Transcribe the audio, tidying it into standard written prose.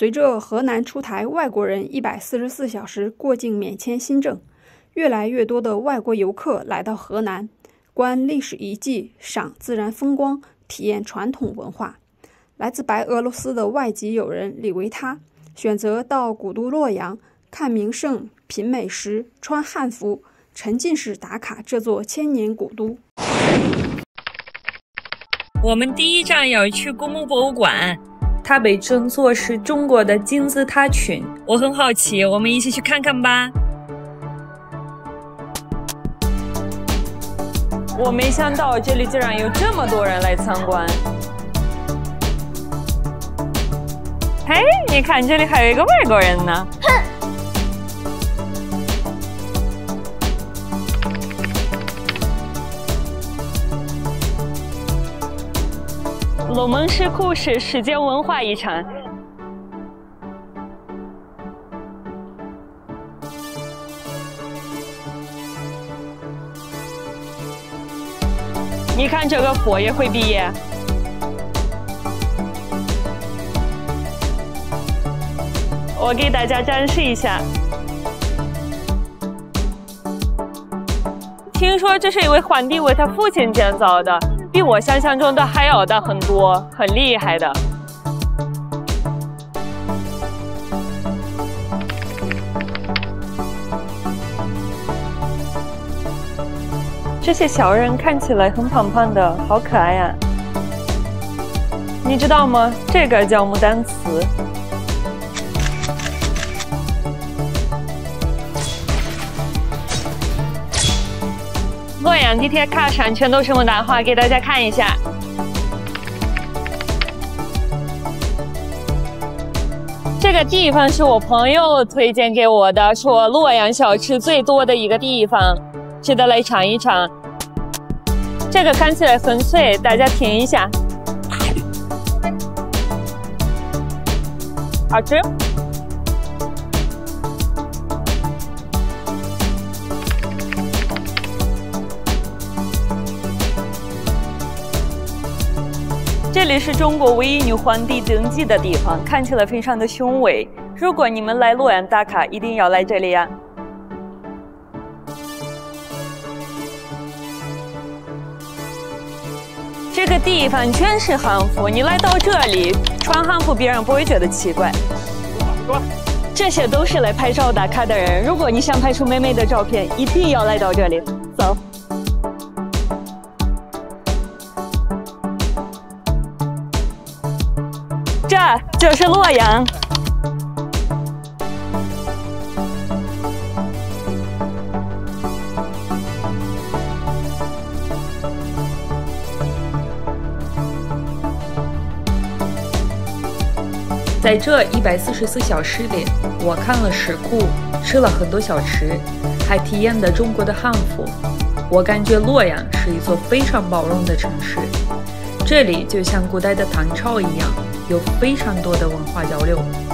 随着河南出台外国人144小时过境免签新政，越来越多的外国游客来到河南，观历史遗迹、赏自然风光、体验传统文化。来自白俄罗斯的外籍友人李维他选择到古都洛阳看名胜、品美食、穿汉服，沉浸式打卡这座千年古都。 我们第一站要去公墓博物馆， 它被称作是中国的金字塔群。 我很好奇，我们一起去看看吧。 我没想到这里竟然有这么多人来参观。 嘿，你看这里还有一个外国人呢。龙门石窟是世界文化遗产。你看这个佛也会毕业。我给大家展示一下。听说这是一位皇帝为他父亲建造的。比我想象中的还要大很多，很厉害的。这些小人看起来很胖胖的，好可爱呀！你知道吗？这个叫牡丹祠。洛阳地铁卡上全都是牡丹花，给大家看一下。这个地方是我朋友推荐给我的，说洛阳小吃最多的一个地方，值得来尝一尝。这个看起来很脆，大家听一下。好吃。这里是中国唯一女皇帝登基的地方，看起来非常的雄伟。如果你们来洛阳打卡，一定要来这里呀！这个地方全是汉服，你来到这里穿汉服，别人不会觉得奇怪。这些都是来拍照打卡的人，如果你想拍出美美的照片，一定要来到这里。走。这就是洛阳。 在这144小时里，我看了石窟，吃了很多小吃，还体验了中国的汉服。我感觉洛阳是一座非常包容的城市，这里就像古代的唐朝一样，有非常多的文化交流。